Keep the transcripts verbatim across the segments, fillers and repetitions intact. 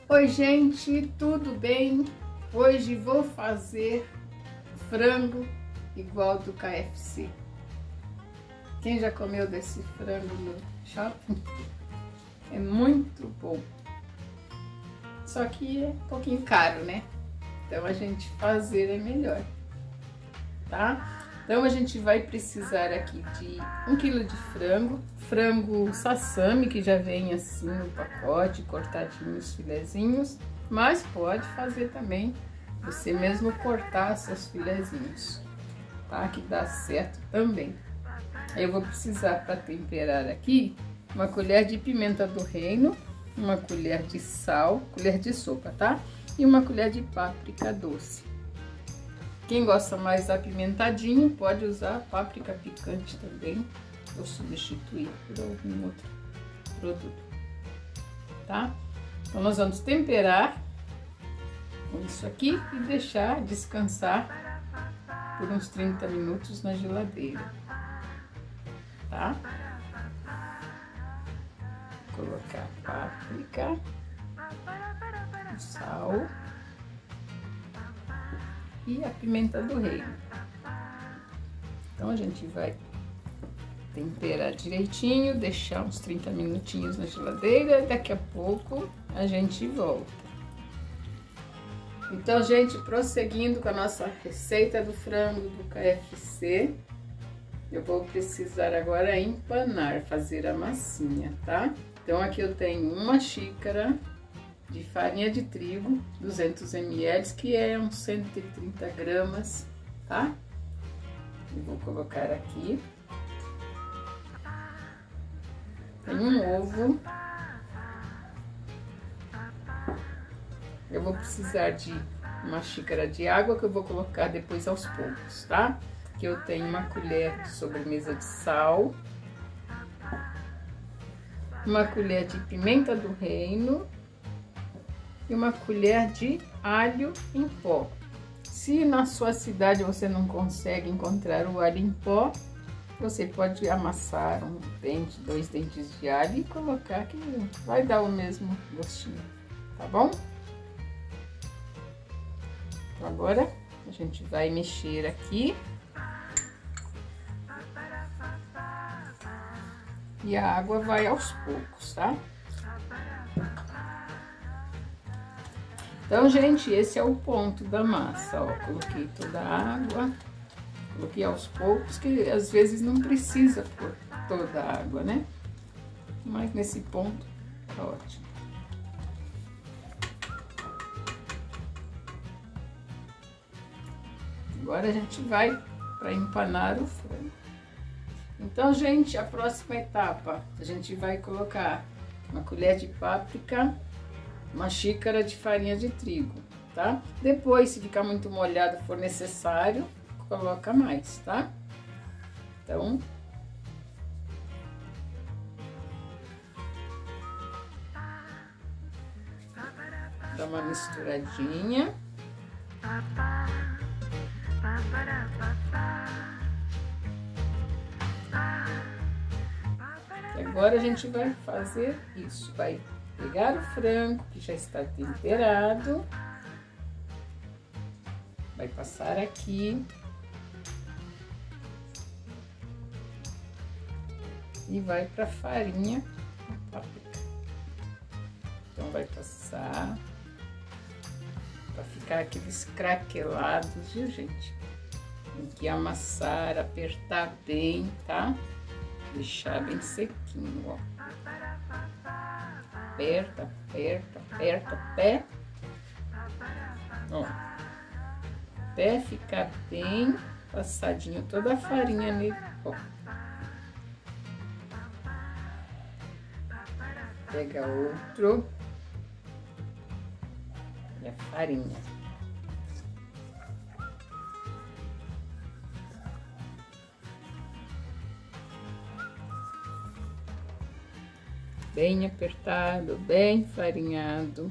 Oi gente, tudo bem? Hoje vou fazer frango igual do K F C. Quem já comeu desse frango no shopping? É muito bom. Só que é um pouquinho caro, né? Então a gente fazer é melhor, tá? Então a gente vai precisar aqui de um quilo de frango, frango sassami, que já vem assim no pacote, cortadinhos, filezinhos, mas pode fazer também, você mesmo cortar seus filezinhos, tá? Que dá certo também. Eu vou precisar para temperar aqui uma colher de pimenta do reino, uma colher de sal, colher de sopa, tá? E uma colher de páprica doce. Quem gosta mais apimentadinho pode usar páprica picante também, ou substituir por algum outro produto, tá? Então nós vamos temperar com isso aqui e deixar descansar por uns trinta minutos na geladeira, tá? Vou colocar páprica, sal e a pimenta do reino. Então a gente vai temperar direitinho, deixar uns trinta minutinhos na geladeira, daqui a pouco a gente volta. Então, gente, prosseguindo com a nossa receita do frango do K F C, eu vou precisar agora empanar, fazer a massinha, tá? Então aqui eu tenho uma xícara de farinha de trigo, duzentos mililitros, que é uns cento e trinta gramas, tá? Eu vou colocar aqui. Tem um ovo. Eu vou precisar de uma xícara de água que eu vou colocar depois aos poucos, tá? Aqui eu tenho uma colher de sobremesa de sal, uma colher de pimenta do reino e uma colher de alho em pó. Se na sua cidade você não consegue encontrar o alho em pó, você pode amassar um dente, dois dentes de alho e colocar, que vai dar o mesmo gostinho, tá bom? Então agora a gente vai mexer aqui. E a água vai aos poucos, tá? Então, gente, esse é o ponto da massa, ó. Coloquei toda a água, coloquei aos poucos, que às vezes não precisa pôr toda a água, né? Mas nesse ponto tá ótimo. Agora a gente vai para empanar o frango. Então, gente, a próxima etapa, a gente vai colocar uma colher de páprica, uma xícara de farinha de trigo, tá? Depois, se ficar muito molhado, for necessário, coloca mais, tá? Então, dá uma misturadinha. E agora a gente vai fazer isso, vai pegar o frango que já está temperado, vai passar aqui e vai para a farinha páprica. Então vai passar para ficar aqueles craquelados, viu, gente? Tem que amassar, apertar bem, tá? Deixar bem sequinho, ó. Aperta, aperta, aperta, até, ó, até ficar bem passadinho toda a farinha nele, ó. Pega outro e a farinha. Bem apertado, bem farinhado.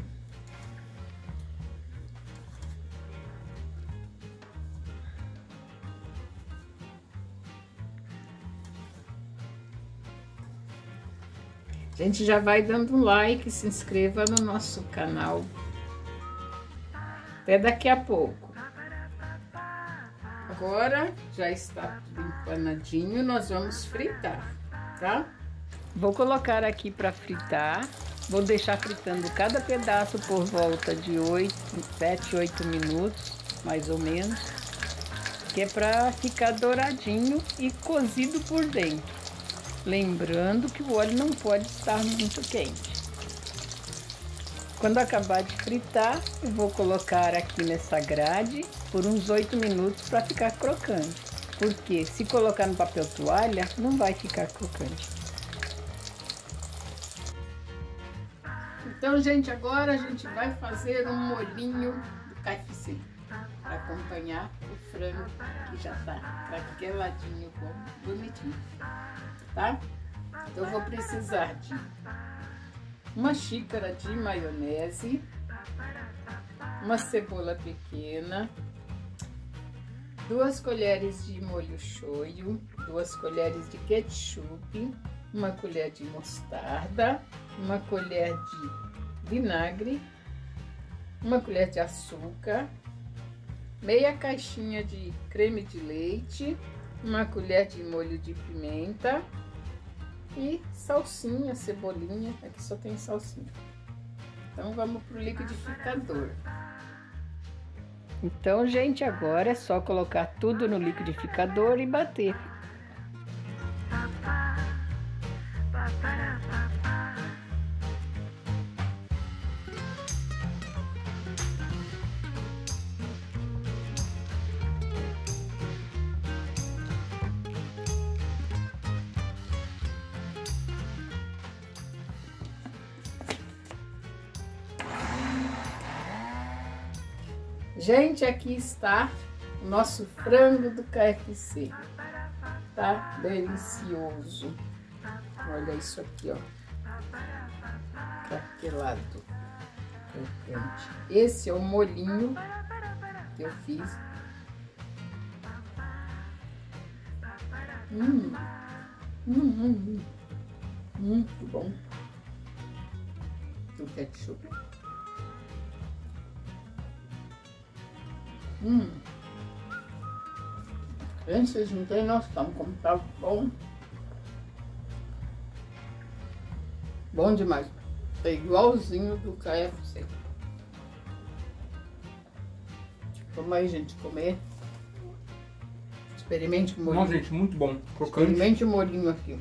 A gente já vai dando um like, se inscreva no nosso canal. Até daqui a pouco. Agora já está tudo empanadinho, nós vamos fritar, tá? Vou colocar aqui para fritar. Vou deixar fritando cada pedaço por volta de oito, sete, oito minutos, mais ou menos. Que é para ficar douradinho e cozido por dentro. Lembrando que o óleo não pode estar muito quente. Quando acabar de fritar, eu vou colocar aqui nessa grade por uns oito minutos para ficar crocante. Porque se colocar no papel toalha, não vai ficar crocante. Então, gente, agora a gente vai fazer um molhinho do K F C para acompanhar o frango que já tá craqueladinho, bom, bonitinho, tá? Então, eu vou precisar de uma xícara de maionese, uma cebola pequena, duas colheres de molho shoyu, duas colheres de ketchup, uma colher de mostarda, uma colher de vinagre, uma colher de açúcar, meia caixinha de creme de leite, uma colher de molho de pimenta e salsinha, cebolinha. Aqui só tem salsinha. Então vamos pro liquidificador. Então, gente, agora é só colocar tudo no liquidificador e bater. Gente, aqui está o nosso frango do K F C. Tá delicioso. Olha isso aqui, ó. Craquelado. Crocante. Esse é o molhinho que eu fiz. Hum. Hum, hum, hum. Muito bom. O ketchup. Hum. Gente, vocês não têm noção como tá bom. Bom demais. É igualzinho do K F C. Vamos aí, gente, comer. Experimente o molhinho. Nossa, gente, muito bom. Crocante. Experimente o molhinho aqui.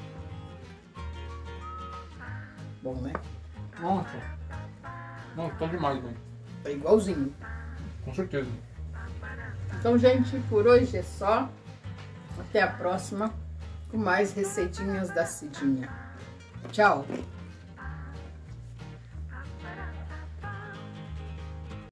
Bom, né? Nossa. Nossa, tá demais, velho. É igualzinho. Com certeza. Então, gente, por hoje é só. Até a próxima com mais receitinhas da Cidinha. Tchau!